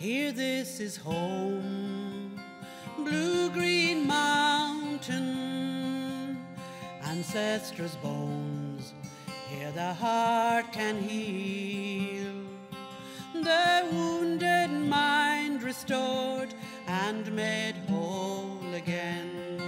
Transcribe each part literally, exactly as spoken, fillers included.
Here this is home, blue-green mountain, ancestors' bones, here the heart can heal, the wounded mind restored and made whole again.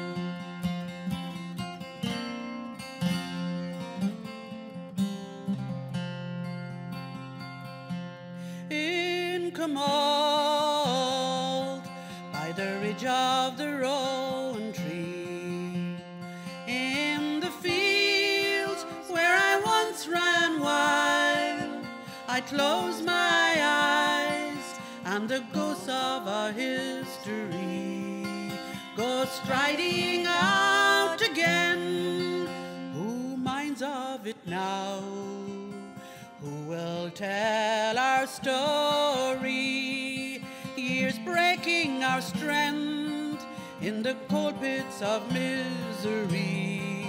In Comold, by the ridge of the rowan tree, in the fields where I once ran wild, I close my eyes and the ghosts of our history go striding out again. Who minds of it now? Who will tell our story? Years breaking our strength in the cold pits of misery.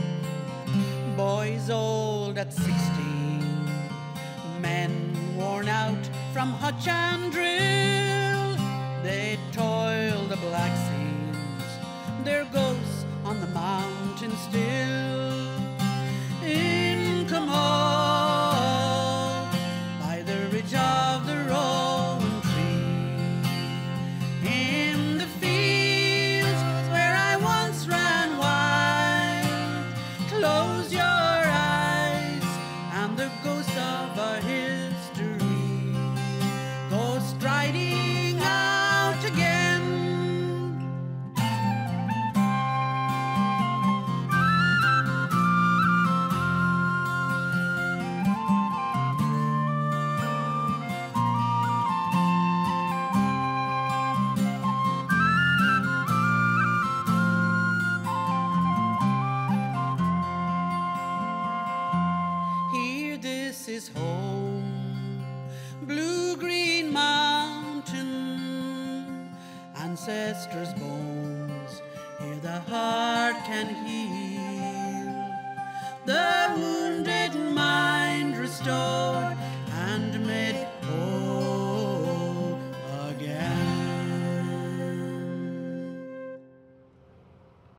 Boys old at sixteen, men worn out from hutch and drill, they toil the black seams, their ghosts on the mountain still. In Comold, by the ridge of the rowan tree, in the fields where I once ran wild, close your eyes and the ghosts of our history go striding out again. This is home, blue-green mountain, ancestors' bones, here the heart can heal, the